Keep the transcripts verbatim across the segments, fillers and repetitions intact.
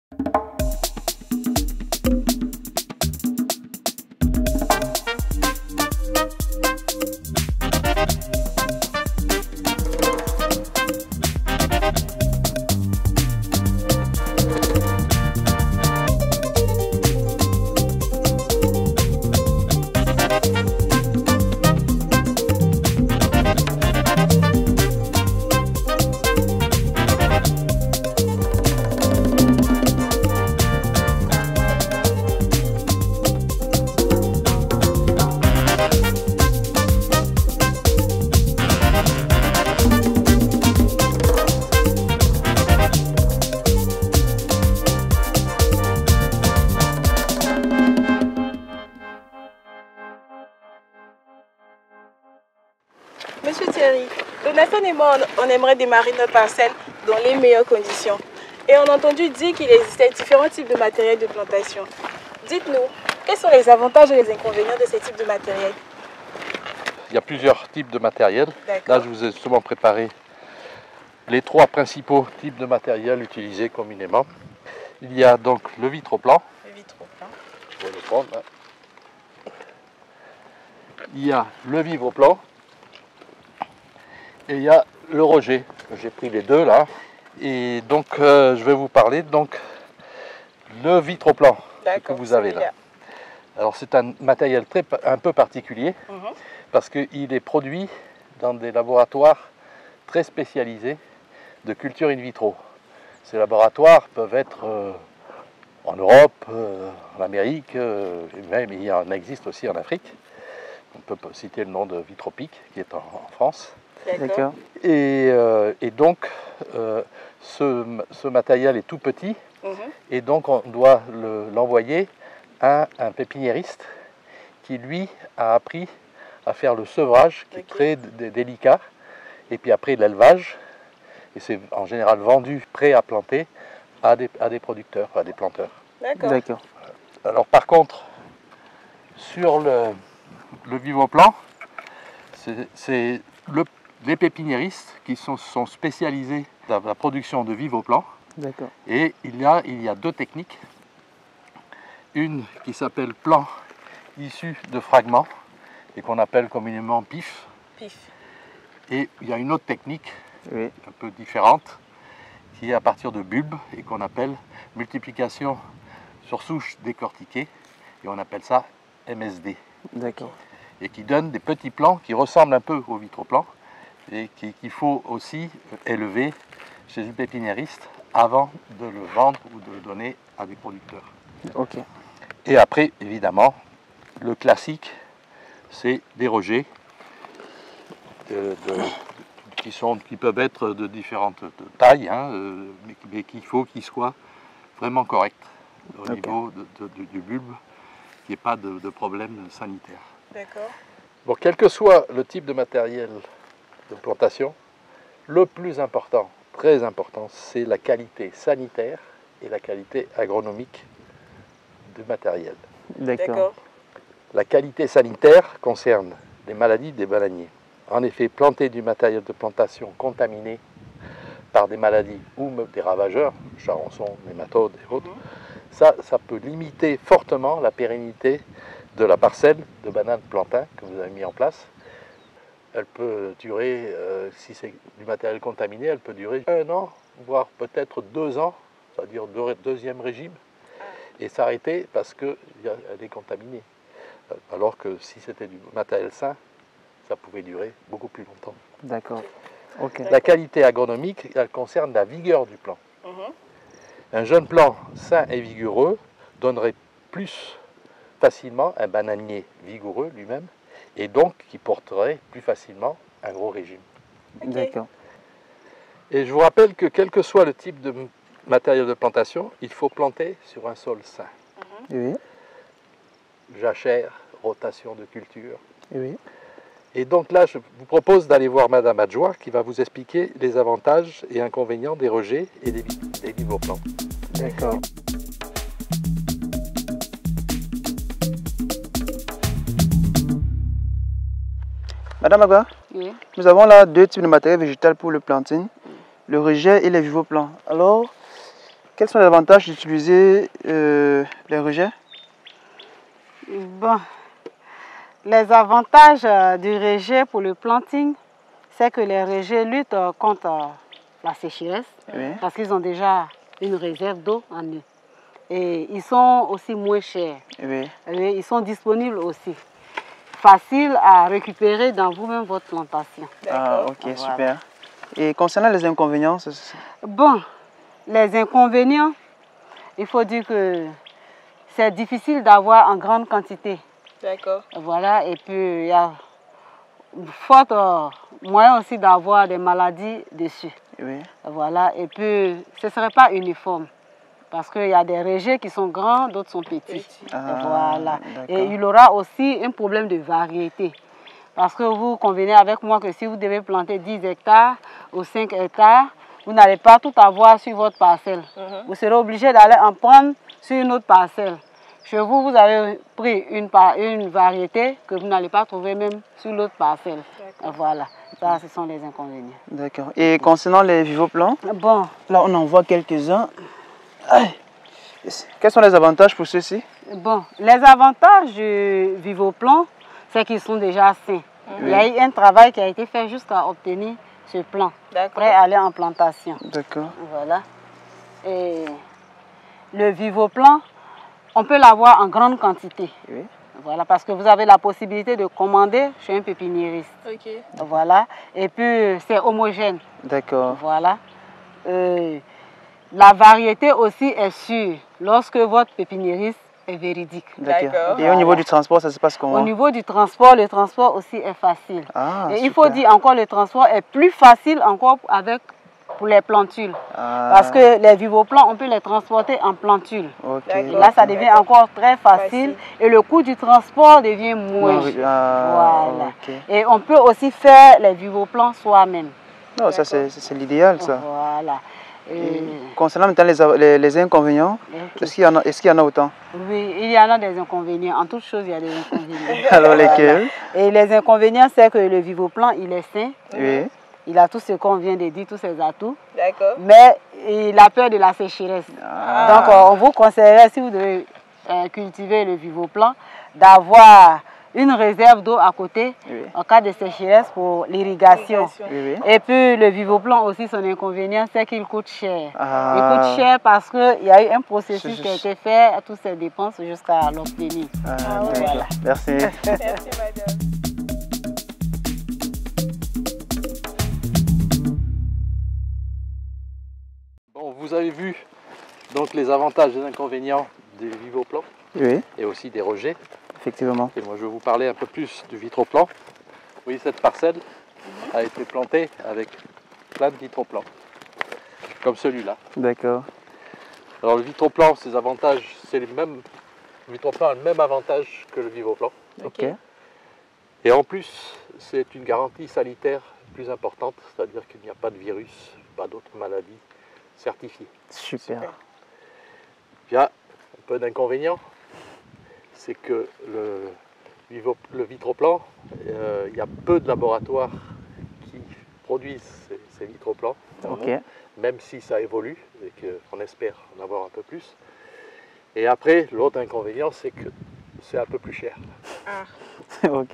Monsieur Thierry, Jonathan et moi, on aimerait démarrer notre parcelle dans les meilleures conditions. Et on a entendu dire qu'il existait différents types de matériel de plantation. Dites-nous, quels sont les avantages et les inconvénients de ces types de matériel? Il y a plusieurs types de matériel. Là, je vous ai justement préparé les trois principaux types de matériel utilisés communément. Il y a donc le vitroplan. Le vitroplan. Je vais le prendre là. Il y a le vivroplan. Et il y a le rejet. J'ai pris les deux là. Et donc, euh, je vais vous parler donc le vitroplan que vous avez là. Alors, c'est un matériel très, un peu particulier mm-hmm. parce qu'il est produit dans des laboratoires très spécialisés de culture in vitro. Ces laboratoires peuvent être euh, en Europe, euh, en Amérique, euh, et même il y en existe aussi en Afrique. On peut citer le nom de Vitropic qui est en, en France. D'accord. Et, euh, et donc, euh, ce, ce matériel est tout petit, mmh. et donc on doit l'envoyer le, à un pépiniériste qui, lui, a appris à faire le sevrage, qui okay. est très délicat, et puis après l'élevage, et c'est en général vendu prêt à planter à des, à des producteurs, à des planteurs. D'accord. Alors par contre, sur le, le vivoplan, c'est le les pépiniéristes qui sont, sont spécialisés dans la production de vivoplan. D'accord. Et il y, a, il y a deux techniques. Une qui s'appelle plan issu de fragments et qu'on appelle communément P I F. P I F. Et il y a une autre technique, oui. un peu différente, qui est à partir de bulbes et qu'on appelle multiplication sur souche décortiquée. Et on appelle ça M S D. D'accord. Et qui donne des petits plants qui ressemblent un peu au vitroplan, et qu'il faut aussi élever chez une pépiniériste avant de le vendre ou de le donner à des producteurs. Okay. Et après, évidemment, le classique, c'est des rejets de, de, de, qui, sont, qui peuvent être de différentes tailles, hein, euh, mais, mais qu'il faut qu'ils soient vraiment corrects au okay. niveau de, de, de, du bulbe, qu'il n'y ait pas de, de problème sanitaire. D'accord. Bon, quel que soit le type de matériel de plantation, le plus important, très important, c'est la qualité sanitaire et la qualité agronomique du matériel. D'accord. La qualité sanitaire concerne les maladies des bananiers. En effet, planter du matériel de plantation contaminé par des maladies ou des ravageurs, charançons, nématodes et autres, mmh. ça, ça peut limiter fortement la pérennité de la parcelle de bananes plantain que vous avez mis en place. Elle peut durer, euh, si c'est du matériel contaminé, elle peut durer un an, voire peut-être deux ans, c'est-à-dire deux, deuxième régime, et s'arrêter parce qu'elle est contaminée. Alors que si c'était du matériel sain, ça pouvait durer beaucoup plus longtemps. D'accord. Okay. La qualité agronomique, elle concerne la vigueur du plant. Mm-hmm. Un jeune plant sain et vigoureux donnerait plus facilement un bananier vigoureux lui-même, et donc qui porterait plus facilement un gros régime. Okay. D'accord. Et je vous rappelle que quel que soit le type de matériel de plantation, il faut planter sur un sol sain. Mm-hmm. Oui. Jachère, rotation de culture. Oui. Et donc là, je vous propose d'aller voir Madame Adjoa qui va vous expliquer les avantages et inconvénients des rejets et des, des vivoplans. D'accord. Madame Agua, oui. Nous avons là deux types de matériel végétal pour le planting, le rejet et les vivoplans. Alors, Quels sont les avantages d'utiliser euh, les rejets? Bon, les avantages euh, du rejet pour le planting, c'est que les rejets luttent euh, contre euh, la sécheresse, Oui. parce qu'ils ont déjà une réserve d'eau en eux. Et ils sont aussi moins chers. Oui. Et ils sont disponibles aussi. Facile à récupérer dans vous-même votre plantation. Ah, ok, Voilà. super. Et concernant les inconvénients, c'est- c'est- Bon, les inconvénients, il faut dire que c'est difficile d'avoir en grande quantité. D'accord. Voilà, et puis il y a fort euh, moyen aussi d'avoir des maladies dessus. oui. Voilà, et puis ce ne serait pas uniforme. Parce qu'il y a des rejets qui sont grands, d'autres sont petits. Petit. Ah, Voilà. Et d'accord. il aura aussi un problème de variété. Parce que vous convenez avec moi que si vous devez planter dix hectares ou cinq hectares, vous n'allez pas tout avoir sur votre parcelle. Mhm. Vous serez obligé d'aller en prendre sur une autre parcelle. Chez vous, vous avez pris une, par- une variété que vous n'allez pas trouver même sur l'autre parcelle. D'accord. Voilà, ça ce sont les inconvénients. D'accord. Et concernant les vivoplans, Bon, là on en voit quelques-uns. Aïe. Quels sont les avantages pour ceux-ci? bon, les avantages du Vivoplan, c'est qu'ils sont déjà sains. Il y a eu un travail qui a été fait jusqu'à obtenir ce plan, D'accord. prêt à aller en plantation. D'accord. Voilà. Et le Vivoplan, on peut l'avoir en grande quantité. Oui. Voilà, parce que vous avez la possibilité de commander chez un pépiniériste. Ok. Voilà. Et puis, c'est homogène. D'accord. Voilà. Euh, la variété aussi est sûre lorsque votre pépiniériste est véridique. D'accord. D'accord. Et au niveau Voilà. du transport, ça se passe comment? Au niveau du transport, le transport aussi est facile. Ah, Et il super. faut dire encore, le transport est plus facile encore avec, pour les plantules. Ah, Parce que les vivoplans, on peut les transporter en plantules. ok. Et D'accord. là, ça devient encore très facile. Facile. Et le coût du transport devient moins. Oui, ah, Voilà. ok. Et on peut aussi faire les vivoplans soi-même. Non, ça c'est c'est l'idéal ça. Voilà. Et- Et concernant maintenant les, a- les, les inconvénients, Ok. est-ce qu'il y en a, est-ce qu'il y en a autant? Oui, il y en a des inconvénients. En toute chose, il y a des inconvénients. Alors Voilà. lesquels? Et les inconvénients, c'est que le vivoplan, il est sain. Oui. Il a tout ce qu'on vient de dire, tous ses atouts. D'accord. Mais il a peur de la sécheresse. Ah. Donc, euh, on vous conseillerait, si vous devez euh, cultiver le vivoplan, d'avoir une réserve d'eau à côté Oui. en cas de sécheresse pour l'irrigation. Irrigation. Oui, oui. Et puis, le vivoplan aussi, son inconvénient, c'est qu'il coûte cher. Ah. Il coûte cher parce qu'il y a eu un processus Je- qui a été fait, toutes ces dépenses jusqu'à l'obtenir. Ah, Ah ouais. d'accord. Merci. Merci, madame. Bon, vous avez vu donc les avantages et les inconvénients des vivoplans Oui, et aussi des rejets. effectivement. Et moi, je vais vous parler un peu plus du vitroplan. Vous voyez, cette parcelle a été plantée avec plein de vitroplans, comme celui-là. D'accord. Alors le vitroplan, ses avantages, c'est les mêmes. Le vitroplan a le même avantage que le vivoplan. Ok. Et en plus, c'est une garantie sanitaire plus importante, c'est-à-dire qu'il n'y a pas de virus, pas d'autres maladies certifiées. Super. Il y a un peu d'inconvénients, c'est que le, vivo- le vitroplan, euh, il y a peu de laboratoires qui produisent ces, ces vitroplans, Ok. même si ça évolue et qu'on espère en avoir un peu plus. Et après, l'autre inconvénient, c'est que c'est un peu plus cher. Ok.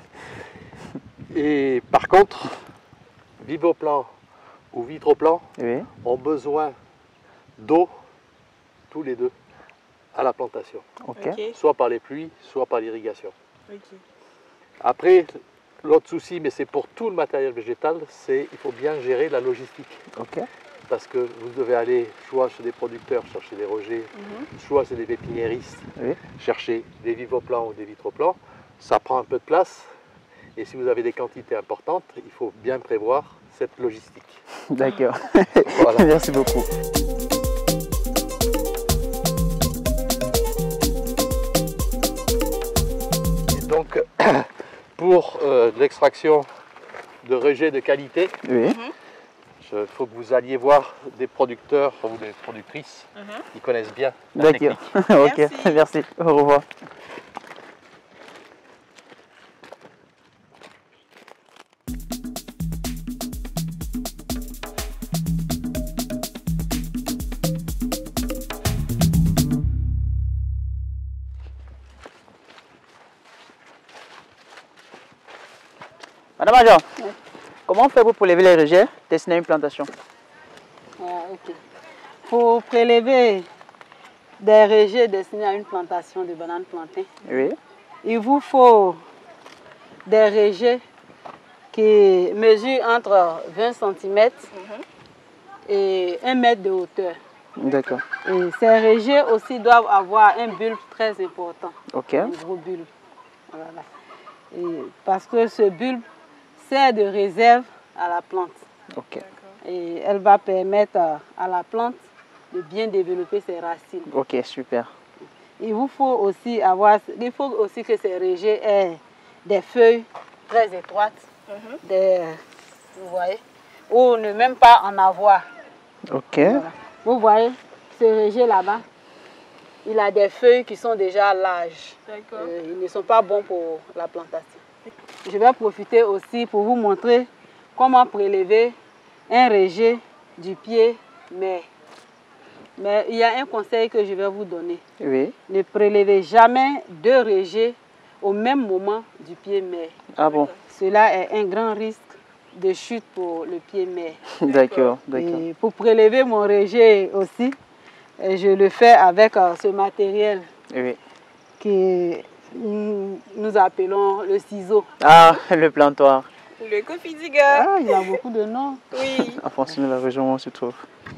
Et par contre, vivoplan ou vitroplan Oui. ont besoin d'eau, tous les deux, à la plantation. Ok. Ok. Soit par les pluies, soit par l'irrigation. Ok. Après, l'autre souci, mais c'est pour tout le matériel végétal, c'est qu'il faut bien gérer la logistique. Ok. Parce que vous devez aller soit chez des producteurs chercher des rejets, soit chez des pépiniéristes Oui. chercher des vivoplans ou des vitroplans. Ça prend un peu de place. Et si vous avez des quantités importantes, il faut bien prévoir cette logistique. D'accord. Voilà. Merci beaucoup. Et donc, pour euh, l'extraction de rejets de qualité, Oui. il faut que vous alliez voir des producteurs ou des productrices qui connaissent bien la D'accord. technique. Ok. Merci. Merci. Au revoir. Madame Adja, oui. Comment faites-vous pour lever les rejets destinés à une plantation? Ah, ok. Pour prélever des rejets destinés à une plantation de bananes plantées, oui. Il vous faut des rejets qui mesurent entre vingt centimètres mm-hmm. et un mètre de hauteur. D'accord. Et ces rejets aussi doivent avoir un bulbe très important. Ok. Un gros bulbe. Voilà. Et parce que ce bulbe sert de réserve à la plante. Ok. Et elle va permettre à la plante de bien développer ses racines. Ok, super. Il vous faut aussi avoir, il faut aussi que ces rejets aient des feuilles très étroites, mm-hmm. des, vous voyez, ou ne même pas en avoir. Ok. Voilà. Vous voyez, ce rejet là-bas, il a des feuilles qui sont déjà larges. Euh, ils ne sont pas bons pour la plantation. Je vais profiter aussi pour vous montrer comment prélever un rejet du pied mais Mais il y a un conseil que je vais vous donner. Oui. Ne prélevez jamais deux rejets au même moment du pied mère. Ah bon? Cela est un grand risque de chute pour le pied mère. D'accord, d'accord. Et pour prélever mon rejet aussi, je le fais avec ce matériel oui. que nous appelons le ciseau. Ah, le plantoir. Le Cofidiga. Ah, il y a beaucoup de noms. Oui. En fonction de la région où on se trouve.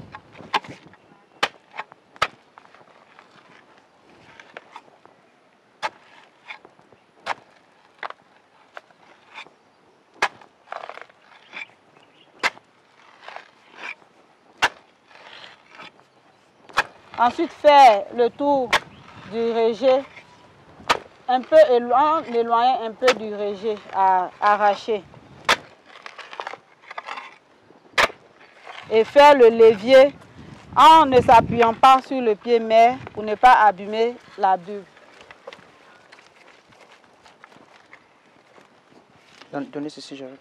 Ensuite, faire le tour du rejet, un peu éloigner, éloigner un peu du rejet à arracher. Et faire le levier en ne s'appuyant pas sur le pied mère pour ne pas abîmer la bulbe. Donnez ceci, j'arrête.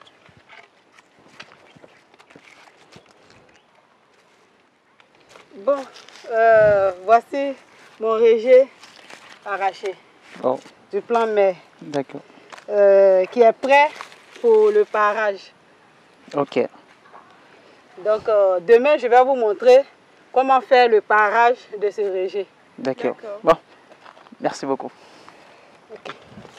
Bon, euh, voici mon rejet arraché oh. du plan mère. D'accord. Euh, qui est prêt pour le parage. Ok. Donc euh, demain, je vais vous montrer comment faire le parage de ce rejet. D'accord. Bon, merci beaucoup. Okay.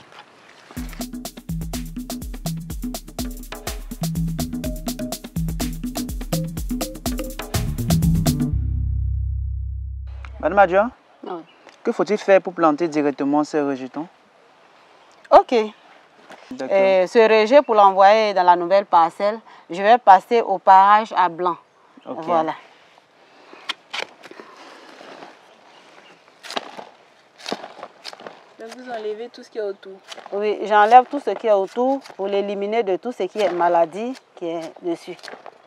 Madame Adja, oui. Que faut-il faire pour planter directement ces rejetons? Ok. Et ce rejet, pour l'envoyer dans la nouvelle parcelle, je vais passer au parage à blanc. Okay. Voilà. Donc vous enlevez tout ce qui est autour? Oui, j'enlève tout ce qui est autour pour l'éliminer de tout ce qui est maladie qui est dessus.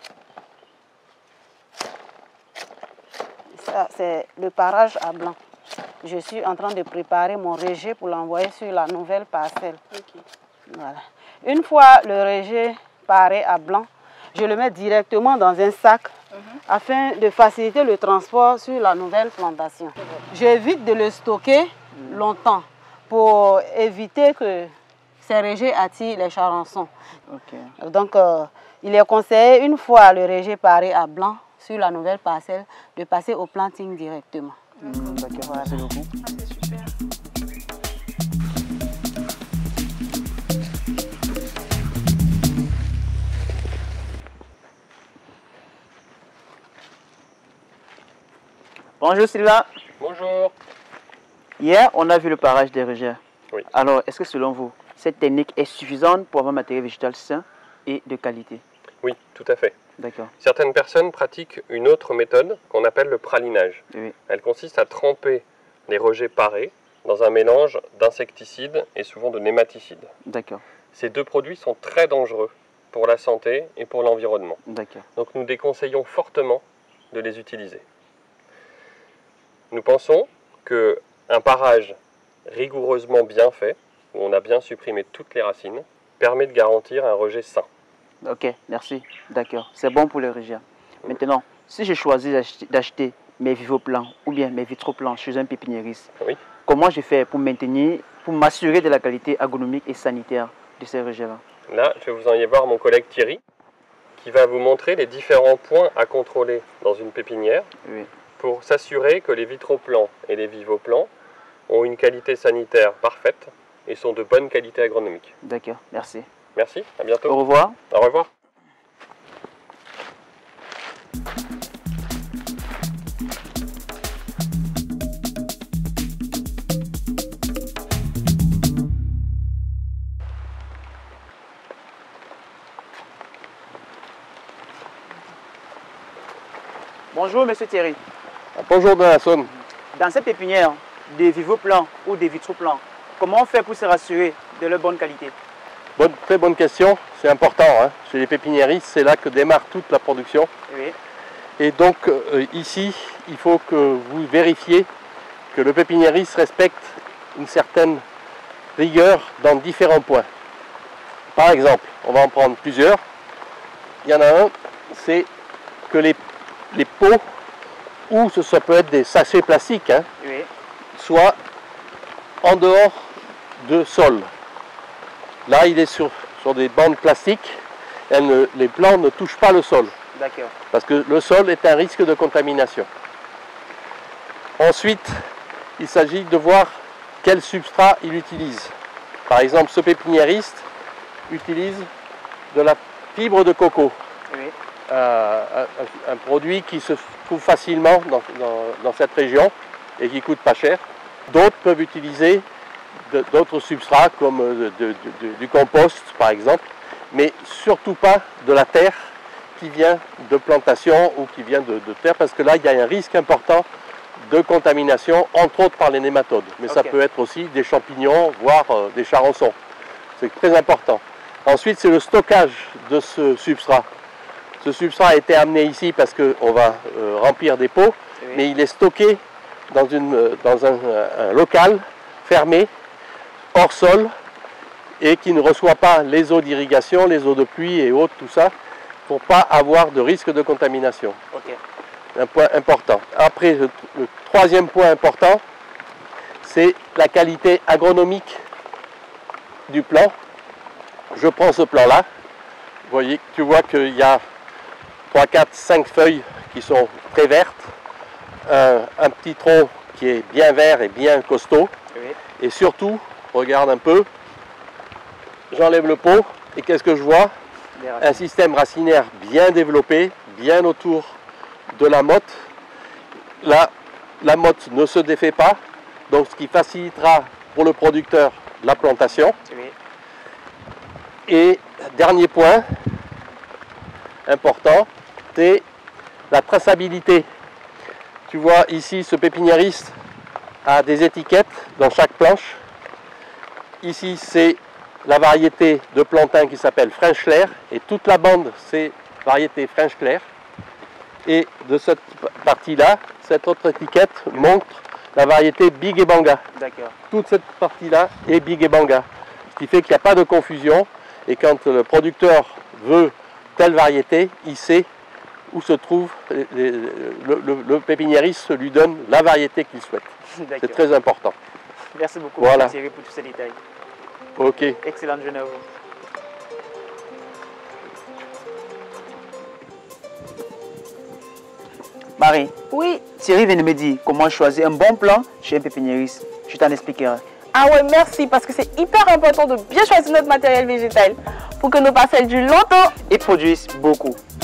Ça, c'est le parage à blanc. Je suis en train de préparer mon rejet pour l'envoyer sur la nouvelle parcelle. Okay. Voilà. Une fois le rejet paré à blanc, je le mets directement dans un sac uh-huh. afin de faciliter le transport sur la nouvelle plantation. J'évite de le stocker longtemps pour éviter que ces rejets attirent les charançons. Okay. Donc, euh, il est conseillé, une fois le rejet paré à blanc sur la nouvelle parcelle, de passer au planting directement. D'accord, mmh, voilà. Merci beaucoup. Ah, c'est super. Bonjour Sylvain. Bonjour. Hier, on a vu le parage des rejets. Oui. Alors, est-ce que selon vous, cette technique est suffisante pour avoir un matériel végétal sain et de qualité? Oui, tout à fait. D'accord. Certaines personnes pratiquent une autre méthode qu'on appelle le pralinage. Oui. Elle consiste à tremper les rejets parés dans un mélange d'insecticides et souvent de nématicides. D'accord. Ces deux produits sont très dangereux pour la santé et pour l'environnement. D'accord. Donc nous déconseillons fortement de les utiliser. Nous pensons qu'un parage rigoureusement bien fait, où on a bien supprimé toutes les racines, permet de garantir un rejet sain. Ok, merci. D'accord. C'est bon pour les rejets. Maintenant, si je choisis d'acheter mes vivoplants ou bien mes vitroplants chez un pépiniériste, oui. comment je fais pour maintenir, pour m'assurer de la qualité agronomique et sanitaire de ces rejets-là? Là, je vais vous envoyer voir mon collègue Thierry, qui va vous montrer les différents points à contrôler dans une pépinière Oui. pour s'assurer que les vitroplants et les vivoplants ont une qualité sanitaire parfaite et sont de bonne qualité agronomique. D'accord, merci. Merci, à bientôt. Au revoir. Au revoir. Bonjour, monsieur Thierry. Bonjour Donasson. Dans cette pépinière, des vivoplants ou des vitroplants, comment on fait pour se rassurer de leur bonne qualité? Bonne, très bonne question, c'est important. Hein. Chez les pépiniéristes, c'est là que démarre toute la production. Oui. Et donc euh, ici, il faut que vous vérifiez que le pépiniériste respecte une certaine rigueur dans différents points. Par exemple, on va en prendre plusieurs. Il y en a un, c'est que les, les pots, ou ce, ça peut être des sachets plastiques, hein, Oui. soient en dehors de sol. Là, il est sur, sur des bandes plastiques, et ne, les plants ne touchent pas le sol, D'accord. parce que le sol est un risque de contamination. Ensuite, il s'agit de voir quel substrat il utilise. Par exemple, ce pépiniériste utilise de la fibre de coco, Oui. euh, un, un produit qui se trouve facilement dans, dans, dans cette région et qui coûte pas cher. D'autres peuvent utiliser d'autres substrats comme de, de, de, du compost par exemple, mais surtout pas de la terre qui vient de plantation ou qui vient de, de terre, parce que là il y a un risque important de contamination, entre autres par les nématodes, mais okay. Ça peut être aussi des champignons, voire euh, des charançons. C'est très important. Ensuite, c'est le stockage de ce substrat. Ce substrat a été amené ici parce qu'on va euh, remplir des pots, oui. Mais il est stocké dans, une, dans un, un local fermé, hors sol, et qui ne reçoit pas les eaux d'irrigation, les eaux de pluie et autres, tout ça, pour ne pas avoir de risque de contamination. Okay. Un point important. Après, le, le troisième point important, c'est la qualité agronomique du plant. Je prends ce plant-là. Vous voyez, tu vois qu'il y a trois, quatre, cinq feuilles qui sont très vertes, un, un petit tronc qui est bien vert et bien costaud, oui. Et surtout, regarde un peu, j'enlève le pot et qu'est-ce que je vois? Un système racinaire bien développé, bien autour de la motte. Là, la motte ne se défait pas, donc ce qui facilitera pour le producteur la plantation. Oui. Et dernier point important, c'est la traçabilité. Tu vois ici, ce pépiniériste a des étiquettes dans chaque planche. Ici, c'est la variété de plantain qui s'appelle French Clair, et toute la bande, c'est variété French Clair. Et de cette partie-là, cette autre étiquette montre la variété Big et Banga. D'accord. Toute cette partie-là est Big et Banga. Ce qui fait qu'il n'y a pas de confusion. Et quand le producteur veut telle variété, il sait où se trouve, le, le, le, le pépiniériste lui donne la variété qu'il souhaite. C'est très important. Merci beaucoup, voilà. Thierry, pour tous ces détails. Ok. Excellente journée à vous. Marie. Oui. Thierry vient de me dire comment choisir un bon plan chez un pépiniériste. Je t'en expliquerai. Ah ouais, merci, parce que c'est hyper important de bien choisir notre matériel végétal pour que nos parcelles durent longtemps et produisent beaucoup.